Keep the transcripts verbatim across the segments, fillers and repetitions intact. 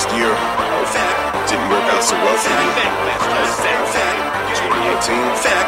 last year didn't work out so well for me. twenty eighteen,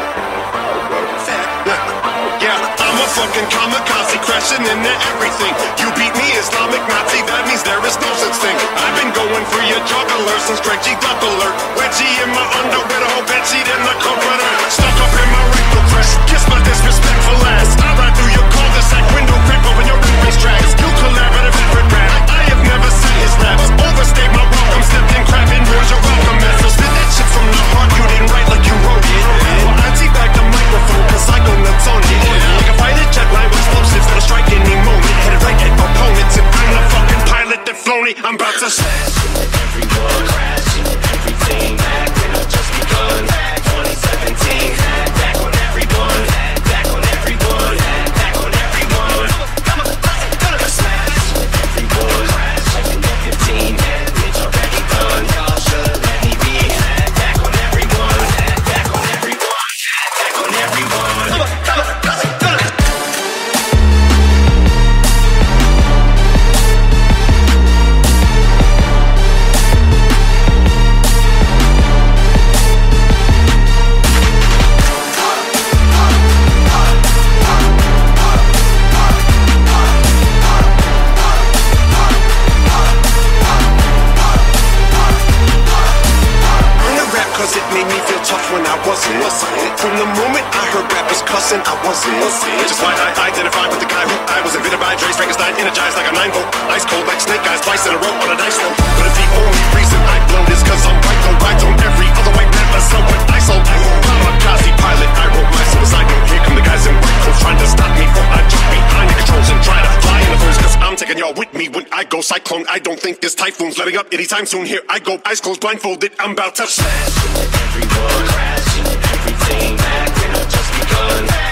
yeah, I'm a fucking kamikaze, crashing into everything. You beat me, Islamic Nazi, that means there is no such thing. I've been going for your juggler since Greg G. Duck alert. Wedgie in my underwear, a whole bedsheet in the comforter. Stuck up in my rectal crest, kiss my disrespectful ass. I ride through your cul-de-sac window, crack open your race tracks. You collaborative effort rap, I have never seen his raps. Overstayed my welcome, stepped in crap and ruined your welcome mess. So spit that shit from the heart, you didn't write like you wrote it. Well, I take back the microphone, cause I go nuts on it. Like a fighter jet line with explosives that'll strike any moment. Headed right at opponents, and I'm the fucking pilot that flown it. I'm about to smash everyone, crash everything. Back when I just begun, twenty seventeen. Back on everyone, back on everyone, back on everyone. I'm gonna smash everyone, crash fifteen. Bitch already done, y'all should let me be. Back on everyone, back on everyone, back on everyone. Cause it made me feel tough when I wasn't. From the moment I heard rappers cussing, I wasn't. Which is why I identified with the guy who I was invented by. Dre Frankenstein, energized like a nine volt. Ice cold like snake eyes, twice in a row on a dice roll. But if the only reason I blow is cause I'm right, though right on every other white rapper. So what I sold, Kamikaze pilot, I wrote my suicide note. Here come the guys in white coats trying to stop me from I jump behind the controls and try to fly in the phones. Cause I'm taking y'all with me when I go cyclone. I don't think this typhoon's letting up anytime soon. Here I go, eyes closed, blindfolded, I'm about to smash everyone, crashing everything. Back when I just begun.